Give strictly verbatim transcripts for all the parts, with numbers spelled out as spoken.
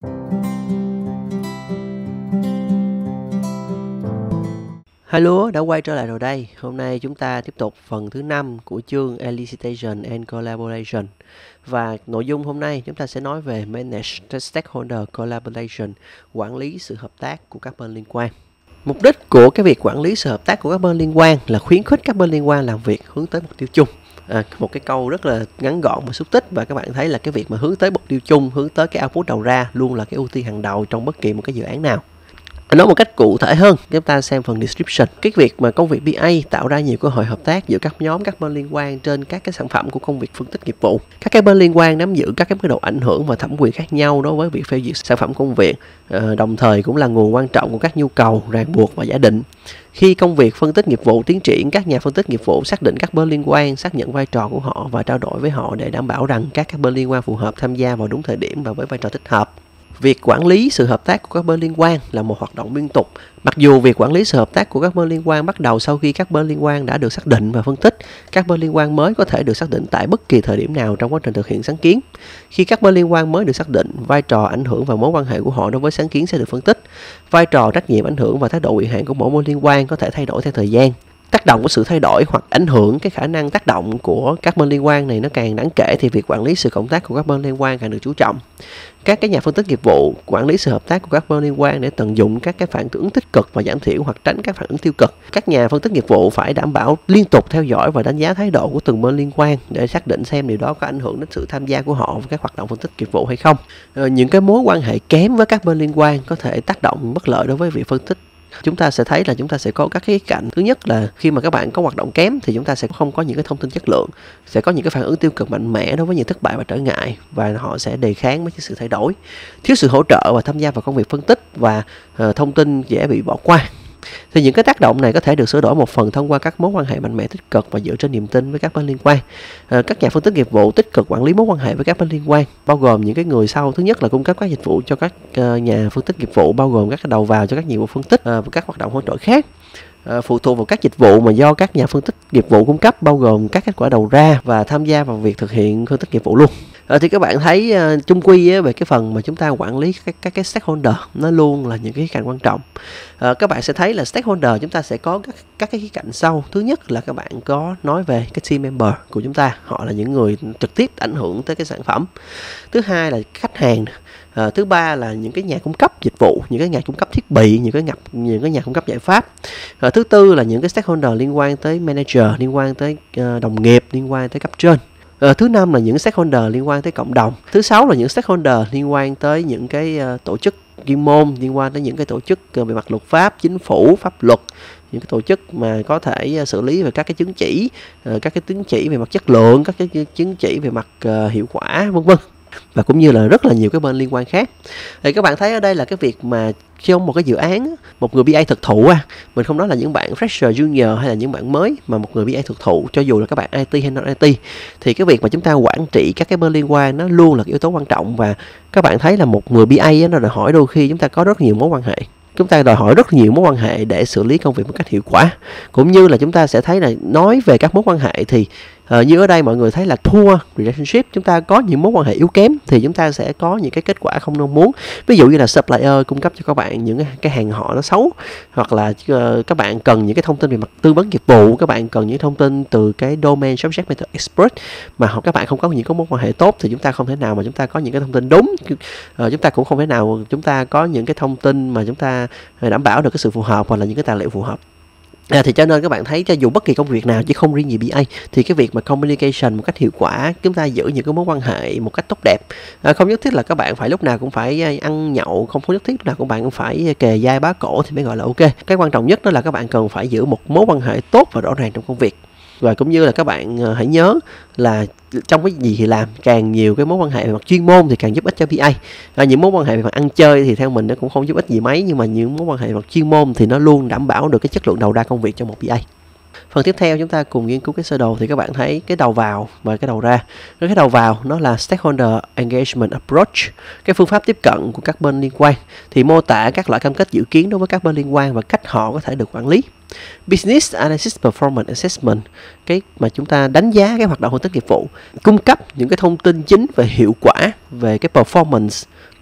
Hello, đã quay trở lại rồi đây. Hôm nay chúng ta tiếp tục phần thứ năm của chương Elicitation and Collaboration. Và nội dung hôm nay chúng ta sẽ nói về Manage the Stakeholder Collaboration, quản lý sự hợp tác của các bên liên quan. Mục đích của cái việc quản lý sự hợp tác của các bên liên quan là khuyến khích các bên liên quan làm việc hướng tới mục tiêu chung. À, một cái câu rất là ngắn gọn và xúc tích, và các bạn thấy là cái việc mà hướng tới mục tiêu chung, hướng tới cái output đầu ra luôn là cái ưu tiên hàng đầu trong bất kỳ một cái dự án nào. Nói một cách cụ thể hơn, chúng ta xem phần description. Cái việc mà công việc bê a tạo ra nhiều cơ hội hợp tác giữa các nhóm, các bên liên quan trên các cái sản phẩm của công việc phân tích nghiệp vụ. Các cái bên liên quan nắm giữ các cái mức độ ảnh hưởng và thẩm quyền khác nhau đối với việc phê duyệt sản phẩm công việc, à, đồng thời cũng là nguồn quan trọng của các nhu cầu, ràng buộc và giả định. Khi công việc phân tích nghiệp vụ tiến triển, các nhà phân tích nghiệp vụ xác định các bên liên quan, xác nhận vai trò của họ và trao đổi với họ để đảm bảo rằng các các bên liên quan phù hợp tham gia vào đúng thời điểm và với vai trò thích hợp. Việc quản lý sự hợp tác của các bên liên quan là một hoạt động liên tục. Mặc dù việc quản lý sự hợp tác của các bên liên quan bắt đầu sau khi các bên liên quan đã được xác định và phân tích, các bên liên quan mới có thể được xác định tại bất kỳ thời điểm nào trong quá trình thực hiện sáng kiến. Khi các bên liên quan mới được xác định, vai trò, ảnh hưởng và mối quan hệ của họ đối với sáng kiến sẽ được phân tích. Vai trò, trách nhiệm, ảnh hưởng và thái độ quyền hạn của mỗi bên liên quan có thể thay đổi theo thời gian. Tác động của sự thay đổi hoặc ảnh hưởng, cái khả năng tác động của các bên liên quan này nó càng đáng kể thì việc quản lý sự cộng tác của các bên liên quan càng được chú trọng. Các cái nhà phân tích nghiệp vụ quản lý sự hợp tác của các bên liên quan để tận dụng các cái phản ứng tích cực và giảm thiểu hoặc tránh các phản ứng tiêu cực. Các nhà phân tích nghiệp vụ phải đảm bảo liên tục theo dõi và đánh giá thái độ của từng bên liên quan để xác định xem điều đó có ảnh hưởng đến sự tham gia của họ vào các hoạt động phân tích nghiệp vụ hay không. Ờ, những cái mối quan hệ kém với các bên liên quan có thể tác động bất lợi đối với việc phân tích. Chúng ta sẽ thấy là chúng ta sẽ có các cái cạnh. Thứ nhất là khi mà các bạn có hoạt động kém thì chúng ta sẽ không có những cái thông tin chất lượng, sẽ có những cái phản ứng tiêu cực mạnh mẽ đối với những thất bại và trở ngại, và họ sẽ đề kháng với cái sự thay đổi. Thiếu sự hỗ trợ và tham gia vào công việc phân tích và uh, thông tin dễ bị bỏ qua. Thì những cái tác động này có thể được sửa đổi một phần thông qua các mối quan hệ mạnh mẽ tích cực và dựa trên niềm tin với các bên liên quan. À, các nhà phân tích nghiệp vụ tích cực quản lý mối quan hệ với các bên liên quan, bao gồm những cái người sau. Thứ nhất là cung cấp các dịch vụ cho các uh, nhà phân tích nghiệp vụ, bao gồm các đầu vào cho các nhiệm vụ phân tích uh, và các hoạt động hỗ trợ khác. À, phụ thuộc vào các dịch vụ mà do các nhà phân tích nghiệp vụ cung cấp, bao gồm các kết quả đầu ra và tham gia vào việc thực hiện phân tích nghiệp vụ luôn. À, thì các bạn thấy uh, chung quy uh, về cái phần mà chúng ta quản lý các, các cái stakeholder nó luôn là những cái khía cạnh quan trọng. À, các bạn sẽ thấy là stakeholder chúng ta sẽ có các, các cái khía cạnh sau. Thứ nhất là các bạn có nói về cái team member của chúng ta, họ là những người trực tiếp ảnh hưởng tới cái sản phẩm. Thứ hai là khách hàng. À, thứ ba là những cái nhà cung cấp dịch vụ, những cái nhà cung cấp thiết bị, những cái nhập những cái nhà cung cấp giải pháp. À, thứ tư là những cái stakeholder liên quan tới manager, liên quan tới uh, đồng nghiệp, liên quan tới cấp trên. À, thứ năm là những stakeholder liên quan tới cộng đồng. Thứ sáu là những stakeholder liên quan tới những cái uh, tổ chức chuyên môn, liên quan tới những cái tổ chức uh, về mặt luật pháp, chính phủ, pháp luật, những cái tổ chức mà có thể uh, xử lý về các cái chứng chỉ, uh, các cái chứng chỉ về mặt chất lượng, các cái chứng chỉ về mặt uh, hiệu quả, vân vân, và cũng như là rất là nhiều cái bên liên quan khác. Thì các bạn thấy ở đây là cái việc mà trong một cái dự án, một người bê a thực thụ, à, mình không nói là những bạn fresher, junior hay là những bạn mới, mà một người bê a thực thụ, cho dù là các bạn i tê hay non i tê, thì cái việc mà chúng ta quản trị các cái bên liên quan nó luôn là cái yếu tố quan trọng. Và các bạn thấy là một người bê a nó đòi hỏi đôi khi chúng ta có rất nhiều mối quan hệ. Chúng ta đòi hỏi rất nhiều mối quan hệ để xử lý công việc một cách hiệu quả. Cũng như là chúng ta sẽ thấy là nói về các mối quan hệ thì uh, như ở đây mọi người thấy là poor relationship, chúng ta có những mối quan hệ yếu kém thì chúng ta sẽ có những cái kết quả không mong muốn. Ví dụ như là supplier cung cấp cho các bạn những cái, cái hàng họ nó xấu, hoặc là uh, các bạn cần những cái thông tin về mặt tư vấn nghiệp vụ, các bạn cần những thông tin từ cái domain subject matter expert mà họ, các bạn không có những cái mối quan hệ tốt thì chúng ta không thể nào mà chúng ta có những cái thông tin đúng. Uh, chúng ta cũng không thể nào chúng ta có những cái thông tin mà chúng ta đảm bảo được cái sự phù hợp hoặc là những cái tài liệu phù hợp. À, thì cho nên các bạn thấy cho dù bất kỳ công việc nào chứ không riêng gì bê a thì cái việc mà communication một cách hiệu quả, chúng ta giữ những cái mối quan hệ một cách tốt đẹp, à, không nhất thiết là các bạn phải lúc nào cũng phải ăn nhậu, không nhất thiết lúc nào cũng bạn cũng phải kề vai bá cổ thì mới gọi là ok. Cái quan trọng nhất đó là các bạn cần phải giữ một mối quan hệ tốt và rõ ràng trong công việc. Và cũng như là các bạn hãy nhớ là trong cái gì thì làm, càng nhiều cái mối quan hệ về mặt chuyên môn thì càng giúp ích cho bê a. À, những mối quan hệ về mặt ăn chơi thì theo mình nó cũng không giúp ích gì mấy, nhưng mà những mối quan hệ về mặt chuyên môn thì nó luôn đảm bảo được cái chất lượng đầu ra công việc cho một bê a. Phần tiếp theo chúng ta cùng nghiên cứu cái sơ đồ. Thì các bạn thấy cái đầu vào và cái đầu ra. Cái đầu vào nó là Stakeholder Engagement Approach, cái phương pháp tiếp cận của các bên liên quan, thì mô tả các loại cam kết dự kiến đối với các bên liên quan và cách họ có thể được quản lý. Business Analysis Performance Assessment, cái mà chúng ta đánh giá cái hoạt động phân tích nghiệp vụ, cung cấp những cái thông tin chính về hiệu quả, về cái performance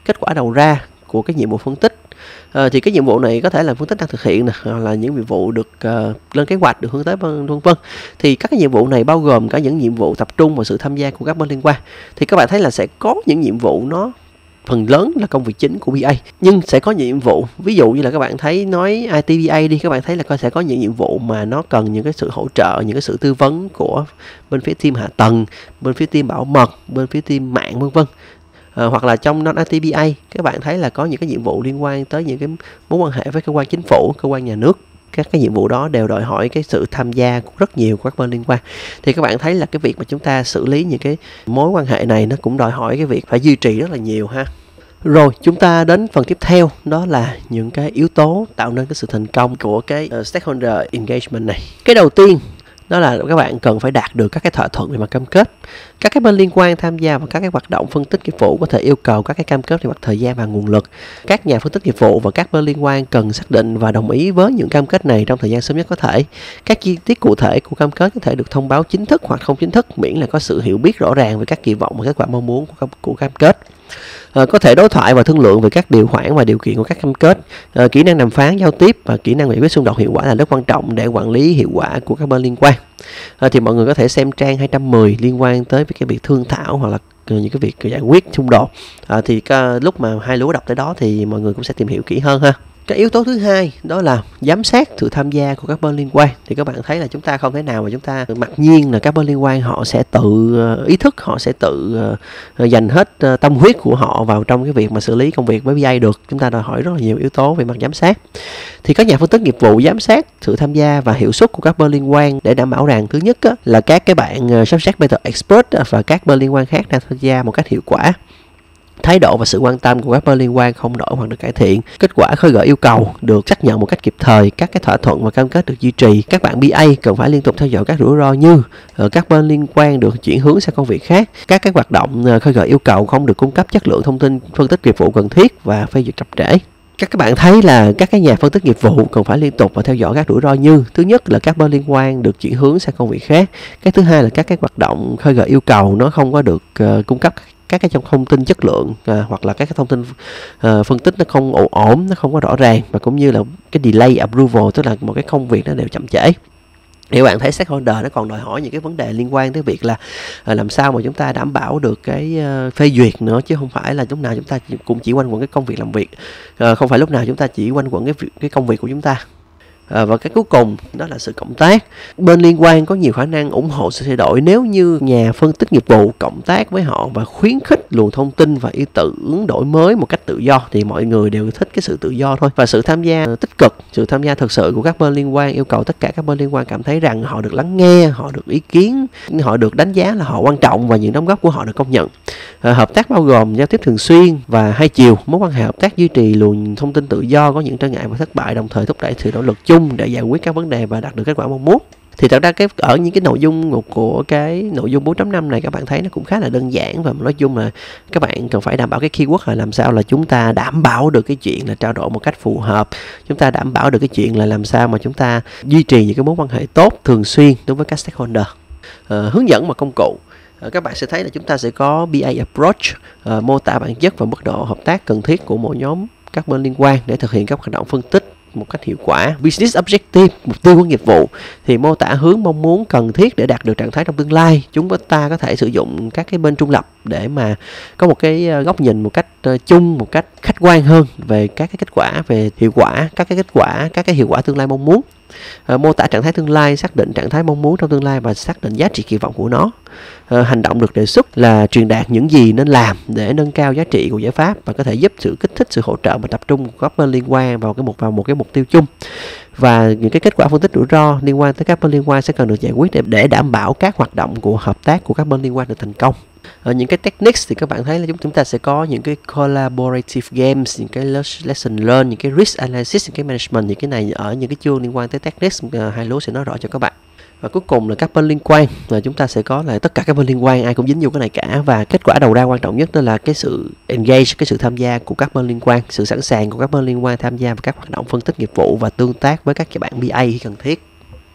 kết quả đầu ra của cái nhiệm vụ phân tích. À, thì cái nhiệm vụ này có thể là phân tích đang thực hiện nè, hoặc là những nhiệm vụ được uh, lên kế hoạch, được hướng tới vân vân. Thì các cái nhiệm vụ này bao gồm cả những nhiệm vụ tập trung vào sự tham gia của các bên liên quan. Thì các bạn thấy là sẽ có những nhiệm vụ nó phần lớn là công việc chính của bê a, nhưng sẽ có những nhiệm vụ, ví dụ như là các bạn thấy nói i tê bê a đi, các bạn thấy là sẽ có những nhiệm vụ mà nó cần những cái sự hỗ trợ, những cái sự tư vấn của bên phía team hạ tầng, bên phía team bảo mật, bên phía team mạng vân vân. À, hoặc là trong non i tê bê a các bạn thấy là có những cái nhiệm vụ liên quan tới những cái mối quan hệ với cơ quan chính phủ, cơ quan nhà nước. Các cái nhiệm vụ đó đều đòi hỏi cái sự tham gia của rất nhiều các bên liên quan. Thì các bạn thấy là cái việc mà chúng ta xử lý những cái mối quan hệ này nó cũng đòi hỏi cái việc phải duy trì rất là nhiều ha. Rồi chúng ta đến phần tiếp theo, đó là những cái yếu tố tạo nên cái sự thành công của cái uh, stakeholder engagement này. Cái đầu tiên đó là các bạn cần phải đạt được các cái thỏa thuận về mặt cam kết. Các cái bên liên quan tham gia vào các cái hoạt động phân tích nghiệp vụ có thể yêu cầu các cái cam kết về mặt thời gian và nguồn lực. Các nhà phân tích nghiệp vụ và các bên liên quan cần xác định và đồng ý với những cam kết này trong thời gian sớm nhất có thể. Các chi tiết cụ thể của cam kết có thể được thông báo chính thức hoặc không chính thức, miễn là có sự hiểu biết rõ ràng về các kỳ vọng và kết quả mong muốn của, của cam kết. À, có thể đối thoại và thương lượng về các điều khoản và điều kiện của các cam kết. À, kỹ năng đàm phán, giao tiếp và kỹ năng giải quyết xung đột hiệu quả là rất quan trọng để quản lý hiệu quả của các bên liên quan. À, thì mọi người có thể xem trang hai trăm mười liên quan tới cái việc thương thảo hoặc là những cái việc giải quyết xung đột. À, thì cái, lúc mà hai lúa đọc tới đó thì mọi người cũng sẽ tìm hiểu kỹ hơn ha. Cái yếu tố thứ hai đó là giám sát sự tham gia của các bên liên quan. Thì các bạn thấy là chúng ta không thể nào mà chúng ta mặc nhiên là các bên liên quan họ sẽ tự ý thức, họ sẽ tự uh, dành hết uh, tâm huyết của họ vào trong cái việc mà xử lý công việc với bê a được. Chúng ta đòi hỏi rất là nhiều yếu tố về mặt giám sát. Thì các nhà phân tích nghiệp vụ giám sát sự tham gia và hiệu suất của các bên liên quan để đảm bảo rằng thứ nhất á, là các cái bạn uh, subject matter expert và các bên liên quan khác đang tham gia một cách hiệu quả. Thái độ và sự quan tâm của các bên liên quan không đổi hoặc được cải thiện. Kết quả khơi gợi yêu cầu được xác nhận một cách kịp thời. Các cái thỏa thuận và cam kết được duy trì. Các bạn bê a cần phải liên tục theo dõi các rủi ro như các bên liên quan được chuyển hướng sang công việc khác. Các cái hoạt động khơi gợi yêu cầu không được cung cấp chất lượng thông tin phân tích nghiệp vụ cần thiết và phê duyệt chậm trễ. Các các bạn thấy là các cái nhà phân tích nghiệp vụ cần phải liên tục và theo dõi các rủi ro như thứ nhất là các bên liên quan được chuyển hướng sang công việc khác. Cái thứ hai là các cái hoạt động khơi gợi yêu cầu nó không có được uh, cung cấp các cái trong thông tin chất lượng à, hoặc là các cái thông tin uh, phân tích nó không ổn ổn, nó không có rõ ràng, và cũng như là cái delay approval, tức là một cái công việc nó đều chậm trễ. Thì các bạn thấy stakeholder nó còn đòi hỏi những cái vấn đề liên quan tới việc là uh, làm sao mà chúng ta đảm bảo được cái uh, phê duyệt nữa, chứ không phải là lúc nào chúng ta cũng chỉ quanh quẩn cái công việc làm việc, uh, không phải lúc nào chúng ta chỉ quanh quẩn cái cái công việc của chúng ta. À, và cái cuối cùng đó là sự cộng tác. Bên liên quan có nhiều khả năng ủng hộ sự thay đổi nếu như nhà phân tích nghiệp vụ cộng tác với họ và khuyến khích luồng thông tin và ý tưởng đổi mới một cách tự do, thì mọi người đều thích cái sự tự do thôi. Và sự tham gia tích cực, sự tham gia thực sự của các bên liên quan yêu cầu tất cả các bên liên quan cảm thấy rằng họ được lắng nghe, họ được ý kiến, họ được đánh giá là họ quan trọng và những đóng góp của họ được công nhận. À, hợp tác bao gồm giao tiếp thường xuyên và hai chiều. Mối quan hệ hợp tác duy trì luồng thông tin tự do có những trở ngại và thất bại, đồng thời thúc đẩy sự nỗ lực chung để giải quyết các vấn đề và đạt được kết quả mong muốn. Thì thật ra cái ở những cái nội dung của cái nội dung bốn chấm năm này các bạn thấy nó cũng khá là đơn giản, và nói chung là các bạn cần phải đảm bảo cái keyword là làm sao là chúng ta đảm bảo được cái chuyện là trao đổi một cách phù hợp, chúng ta đảm bảo được cái chuyện là làm sao mà chúng ta duy trì những cái mối quan hệ tốt thường xuyên đối với các stakeholder. À, hướng dẫn và công cụ. Các bạn sẽ thấy là chúng ta sẽ có bê a approach, uh, mô tả bản chất và mức độ hợp tác cần thiết của mỗi nhóm các bên liên quan để thực hiện các hoạt động phân tích một cách hiệu quả. Business objective, mục tiêu của nghiệp vụ, thì mô tả hướng mong muốn cần thiết để đạt được trạng thái trong tương lai. Chúng ta có thể sử dụng các cái bên trung lập để mà có một cái góc nhìn một cách uh, chung, một cách khách quan hơn về các cái kết quả, về hiệu quả, các cái kết quả, các cái hiệu quả tương lai mong muốn. Uh, mô tả trạng thái tương lai, xác định trạng thái mong muốn trong tương lai và xác định giá trị kỳ vọng của nó. Uh, hành động được đề xuất là truyền đạt những gì nên làm để nâng cao giá trị của giải pháp và có thể giúp sự kích thích sự hỗ trợ và tập trung của các bên liên quan vào cái một vào một cái mục tiêu chung. Và những cái kết quả phân tích rủi ro liên quan tới các bên liên quan sẽ cần được giải quyết để, để đảm bảo các hoạt động của hợp tác của các bên liên quan được thành công. Ở những cái techniques thì các bạn thấy là chúng chúng ta sẽ có những cái collaborative games, những cái lesson learn, những cái risk analysis, những cái management, những cái này ở những cái chương liên quan tới techniques, uh, hai lúa sẽ nói rõ cho các bạn. Và cuối cùng là các bên liên quan, là chúng ta sẽ có là tất cả các bên liên quan ai cũng dính vô cái này cả, và kết quả đầu ra quan trọng nhất đó là cái sự engage, cái sự tham gia của các bên liên quan, sự sẵn sàng của các bên liên quan tham gia vào các hoạt động phân tích nghiệp vụ và tương tác với các bạn bê a khi cần thiết.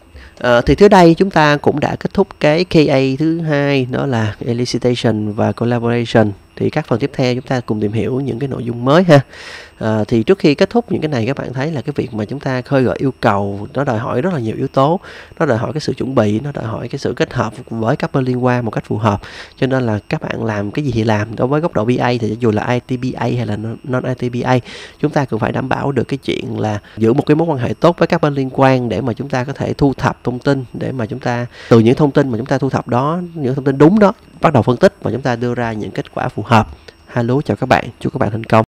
À, thì tới đây chúng ta cũng đã kết thúc cái ca a thứ hai, đó là elicitation và collaboration. Thì các phần tiếp theo chúng ta cùng tìm hiểu những cái nội dung mới ha. À, thì trước khi kết thúc những cái này, các bạn thấy là cái việc mà chúng ta khơi gợi yêu cầu nó đòi hỏi rất là nhiều yếu tố. Nó đòi hỏi cái sự chuẩn bị, nó đòi hỏi cái sự kết hợp với các bên liên quan một cách phù hợp. Cho nên là các bạn làm cái gì thì làm, đối với góc độ bê a thì dù là i tê bê a hay là non-i tê bê a, chúng ta cũng phải đảm bảo được cái chuyện là giữ một cái mối quan hệ tốt với các bên liên quan để mà chúng ta có thể thu thập thông tin, để mà chúng ta từ những thông tin mà chúng ta thu thập đó, những thông tin đúng đó, bắt đầu phân tích và chúng ta đưa ra những kết quả phù hợp. Hello, chào các bạn, chúc các bạn thành công.